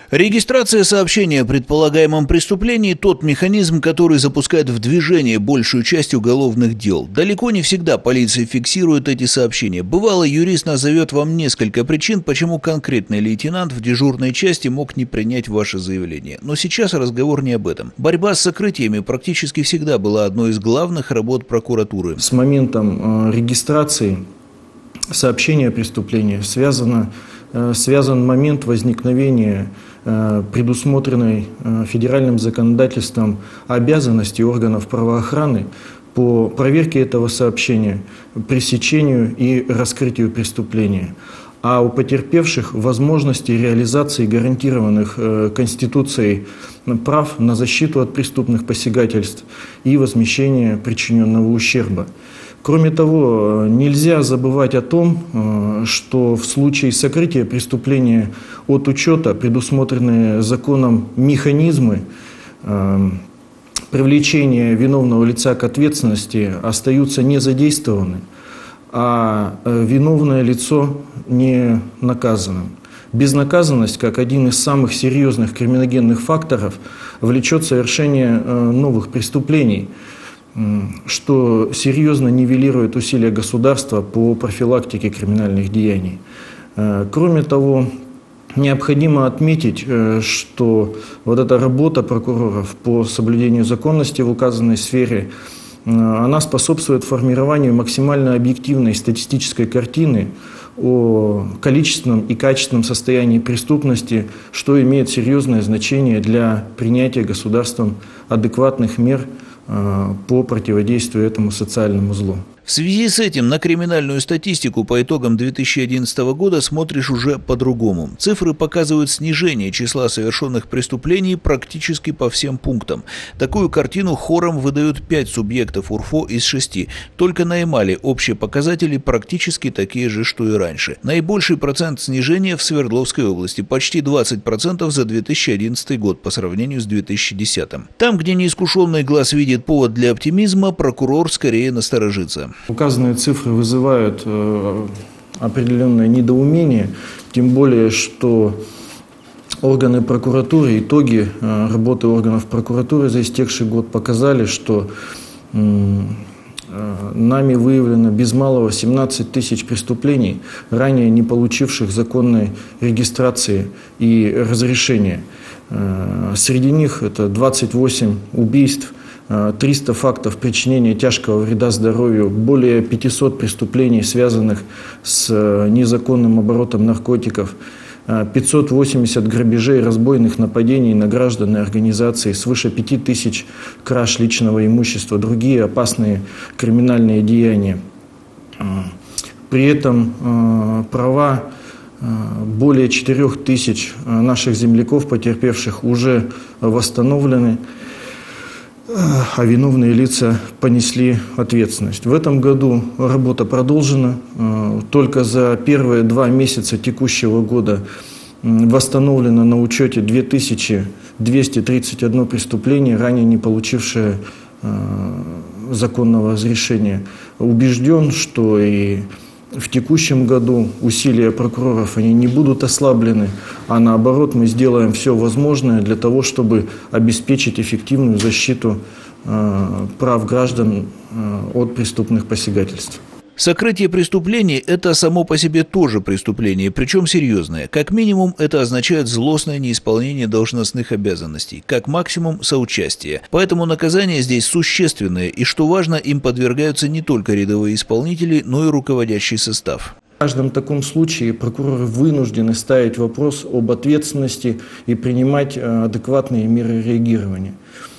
Регистрация сообщения о предполагаемом преступлении – тот механизм, который запускает в движение большую часть уголовных дел. Далеко не всегда полиция фиксирует эти сообщения. Бывало, юрист назовет вам несколько причин, почему конкретный лейтенант в дежурной части мог не принять ваше заявление. Но сейчас разговор не об этом. Борьба с сокрытиями практически всегда была одной из главных работ прокуратуры. С моментом регистрации сообщения о преступлении связан момент возникновения предусмотренной федеральным законодательством обязанности органов правоохраны по проверке этого сообщения, пресечению и раскрытию преступления, а у потерпевших возможности реализации гарантированных Конституцией прав на защиту от преступных посягательств и возмещение причиненного ущерба. Кроме того, нельзя забывать о том, что в случае сокрытия преступления от учета предусмотренные законом механизмы привлечения виновного лица к ответственности остаются не задействованы, а виновное лицо не наказанным. Безнаказанность, как один из самых серьезных криминогенных факторов, влечет совершение новых преступлений, что серьезно нивелирует усилия государства по профилактике криминальных деяний. Кроме того, необходимо отметить, что вот эта работа прокуроров по соблюдению законности в указанной сфере, она способствует формированию максимально объективной статистической картины о количественном и качественном состоянии преступности, что имеет серьезное значение для принятия государством адекватных мер по противодействию этому социальному злу. В связи с этим на криминальную статистику по итогам 2011 года смотришь уже по-другому. Цифры показывают снижение числа совершенных преступлений практически по всем пунктам. Такую картину хором выдают 5 субъектов УРФО из 6. Только на Ямале общие показатели практически такие же, что и раньше. Наибольший процент снижения в Свердловской области – почти 20% за 2011 год по сравнению с 2010. Там, где неискушенный глаз видит повод для оптимизма, прокурор скорее насторожится. Указанные цифры вызывают определенное недоумение, тем более, что органы прокуратуры, итоги работы органов прокуратуры за истекший год показали, что нами выявлено без малого 17 тысяч преступлений, ранее не получивших законной регистрации и разрешения. Среди них это 28 убийств, 300 фактов причинения тяжкого вреда здоровью, более 500 преступлений, связанных с незаконным оборотом наркотиков, 580 грабежей, разбойных нападений на граждан и организации, свыше 5000 краж личного имущества, другие опасные криминальные деяния. При этом права более 4000 наших земляков, потерпевших, уже восстановлены, а виновные лица понесли ответственность. В этом году работа продолжена. Только за первые 2 месяца текущего года восстановлено на учете 2231 преступление, ранее не получившее законного разрешения. Убежден, что и в текущем году усилия прокуроров они не будут ослаблены, а наоборот мы сделаем все возможное для того, чтобы обеспечить эффективную защиту прав граждан от преступных посягательств. Сокрытие преступлений – это само по себе тоже преступление, причем серьезное. Как минимум, это означает злостное неисполнение должностных обязанностей, как максимум – соучастие. Поэтому наказание здесь существенное, и, что важно, им подвергаются не только рядовые исполнители, но и руководящий состав. В каждом таком случае прокуроры вынуждены ставить вопрос об ответственности и принимать адекватные меры реагирования.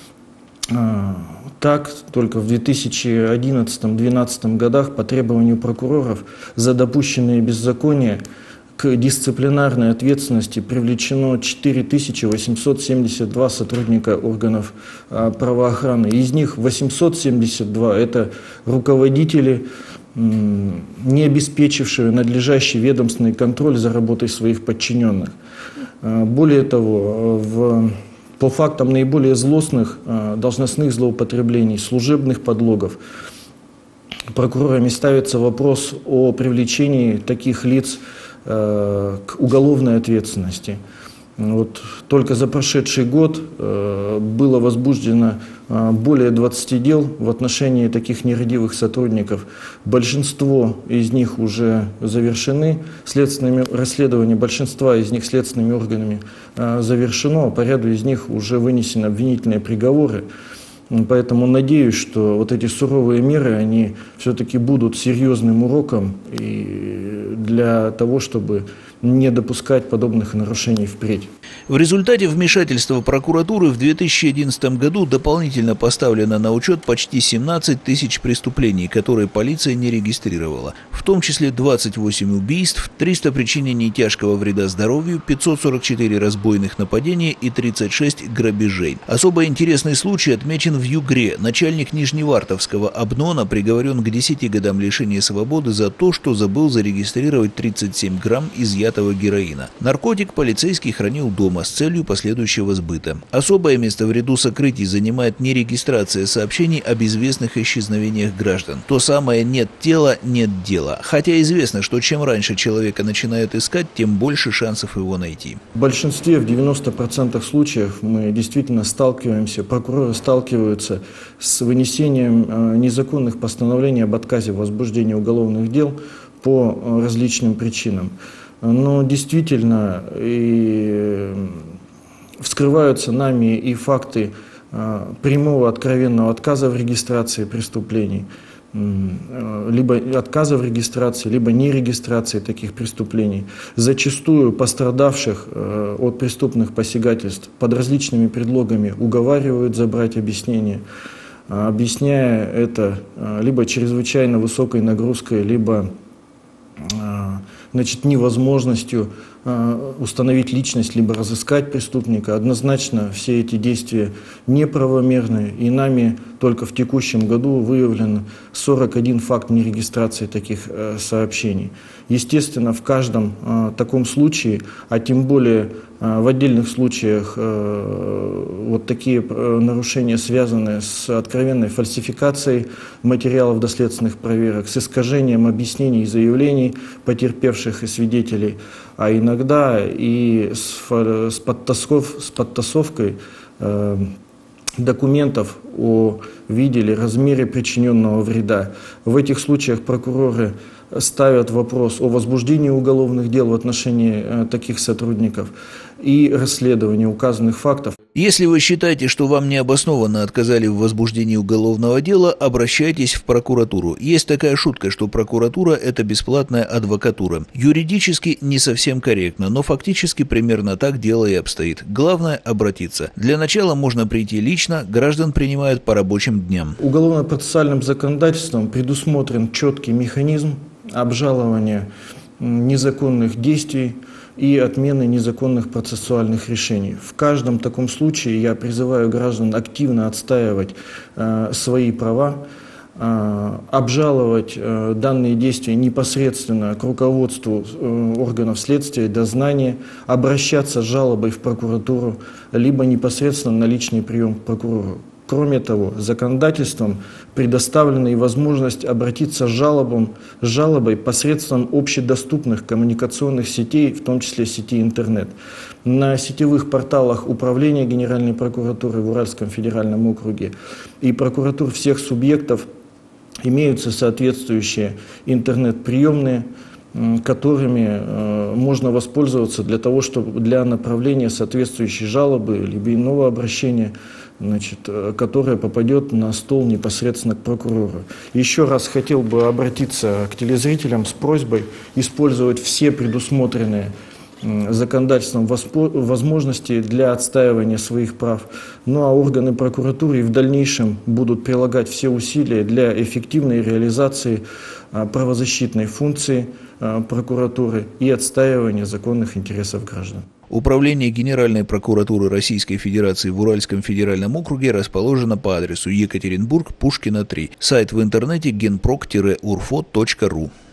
Так, только в 2011-2012 годах по требованию прокуроров за допущенные беззакония к дисциплинарной ответственности привлечено 4872 сотрудника органов правоохраны. Из них 872 – это руководители, не обеспечившие надлежащий ведомственный контроль за работой своих подчиненных. Более того, по фактам наиболее злостных должностных злоупотреблений, служебных подлогов, прокурорами ставится вопрос о привлечении таких лиц к уголовной ответственности. Вот только за прошедший год было возбуждено более 20 дел в отношении таких нерадивых сотрудников. Большинство из них уже завершены следственными расследованиями, большинство из них следственными органами завершено, а по ряду из них уже вынесены обвинительные приговоры. Поэтому надеюсь, что вот эти суровые меры, они все-таки будут серьезным уроком и для того, чтобы не допускать подобных нарушений впредь. В результате вмешательства прокуратуры в 2011 году дополнительно поставлено на учет почти 17 тысяч преступлений, которые полиция не регистрировала, в том числе 28 убийств, 300 причинений тяжкого вреда здоровью, 544 разбойных нападения и 36 грабежей. Особо интересный случай отмечен в Югре. Начальник Нижневартовского Обнона приговорен к 10 годам лишения свободы за то, что забыл зарегистрировать 37 грамм изъятого героина. Наркотик полицейский хранил дома с целью последующего сбыта. Особое место в ряду сокрытий занимает нерегистрация сообщений об известных исчезновениях граждан. То самое «нет тела, нет дела». Хотя известно, что чем раньше человека начинают искать, тем больше шансов его найти. В большинстве, в 90% случаев мы действительно сталкиваемся, прокуроры сталкиваются с вынесением незаконных постановлений об отказе в возбуждении уголовных дел по различным причинам. Но действительно вскрываются нами и факты прямого откровенного отказа в регистрации преступлений, либо отказа в регистрации, либо нерегистрации таких преступлений. Зачастую пострадавших от преступных посягательств под различными предлогами уговаривают забрать объяснение, объясняя это либо чрезвычайно высокой нагрузкой, либо невозможностью установить личность, либо разыскать преступника. Однозначно все эти действия неправомерны, и нами только в текущем году выявлено 41 факт нерегистрации таких сообщений. Естественно, в каждом таком случае, а тем более в отдельных случаях вот такие нарушения связаны с откровенной фальсификацией материалов доследственных проверок, с искажением объяснений и заявлений потерпевших и свидетелей, а иногда и с подтасовкой документов о виде или размере причиненного вреда. В этих случаях прокуроры ставят вопрос о возбуждении уголовных дел в отношении таких сотрудников и расследовании указанных фактов. Если вы считаете, что вам необоснованно отказали в возбуждении уголовного дела, обращайтесь в прокуратуру. Есть такая шутка, что прокуратура – это бесплатная адвокатура. Юридически не совсем корректно, но фактически примерно так дело и обстоит. Главное – обратиться. Для начала можно прийти лично, граждан принимают по рабочим дням. Уголовно-процессуальным законодательством предусмотрен четкий механизм обжалования незаконных действий и отмены незаконных процессуальных решений. В каждом таком случае я призываю граждан активно отстаивать свои права, обжаловать данные действия непосредственно к руководству органов следствия и дознания, обращаться с жалобой в прокуратуру, либо непосредственно на личный прием к прокурору. Кроме того, законодательством предоставлена и возможность обратиться с жалобой посредством общедоступных коммуникационных сетей, в том числе сети интернет. На сетевых порталах Управления Генеральной прокуратуры в Уральском федеральном округе и прокуратур всех субъектов имеются соответствующие интернет-приемные, которыми можно воспользоваться для того, чтобы для направления соответствующей жалобы либо иного обращения, которое попадет на стол непосредственно к прокурору. Еще раз хотел бы обратиться к телезрителям с просьбой использовать все предусмотренные законодательством возможности для отстаивания своих прав. Ну а органы прокуратуры и в дальнейшем будут прилагать все усилия для эффективной реализации правозащитной функции прокуратуры и отстаивания законных интересов граждан. Управление Генеральной прокуратуры Российской Федерации в Уральском федеральном округе расположено по адресу Екатеринбург, Пушкина, 3. Сайт в интернете genproc-urfo.ru.